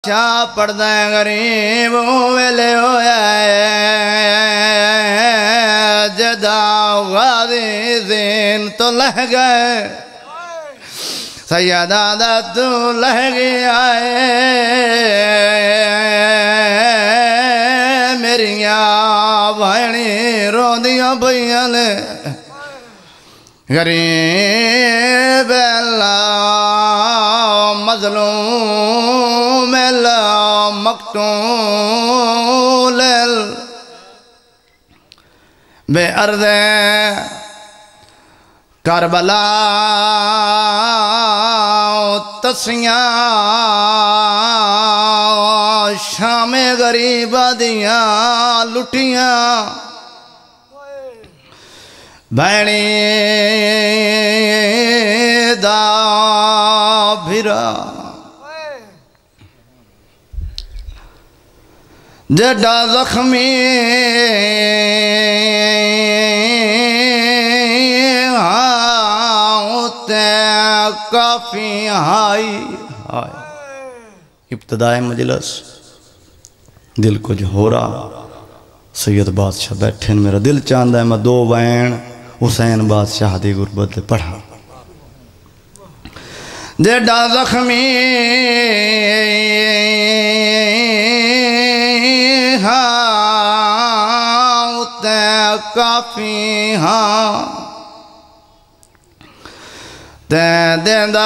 शाह पढ़दा गरीब वेले होया जदा गाज़ी ज़ीन तो लह गए सैयदा दा तू लह गया मेरिया भाणी रोंदियां पईयां ने गरीब मज़लूम मकतूल बेअर्ज़ करबला तसियां शाम गरीबा दियां लुटियां भैणी दा भिरा जड़ा जख्मी काफी हाई इब्तदाए मजलिस दिल कुछ हो रहा सैयद बादशाह बैठे मेरा दिल चाहता है मैं दो वैन हुसैन बादशाह दी गुरबत पढ़ा जेड़ा जख्मी हाँ उते काफी हाँ ते देंदा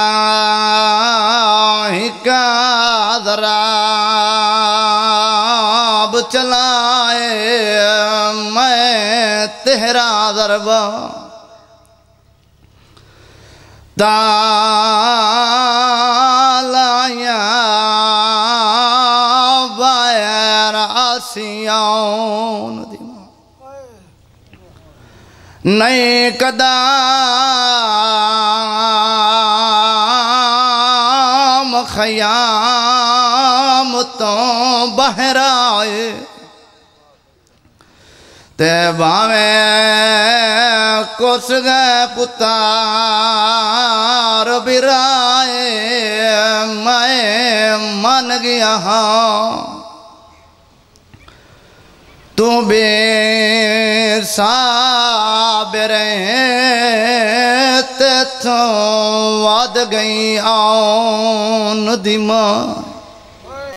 हिका दराब चलाए मैं तेरा दरबा तालाया बायर आसियान नहीं कदाम खयाम तो बहराए ते बावे कुस गए पुतार बिराए मैं मन गया हाँ तू बेर साबिर ते तो वाद गई आन दिमा